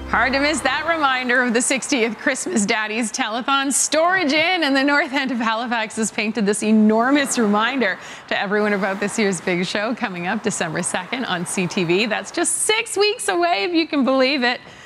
Hard to miss that reminder of the 60th Christmas Daddies Telethon. Storage Inn in the north end of Halifax has painted this enormous reminder to everyone about this year's big show coming up December 2nd on CTV. That's just 6 weeks away, if you can believe it.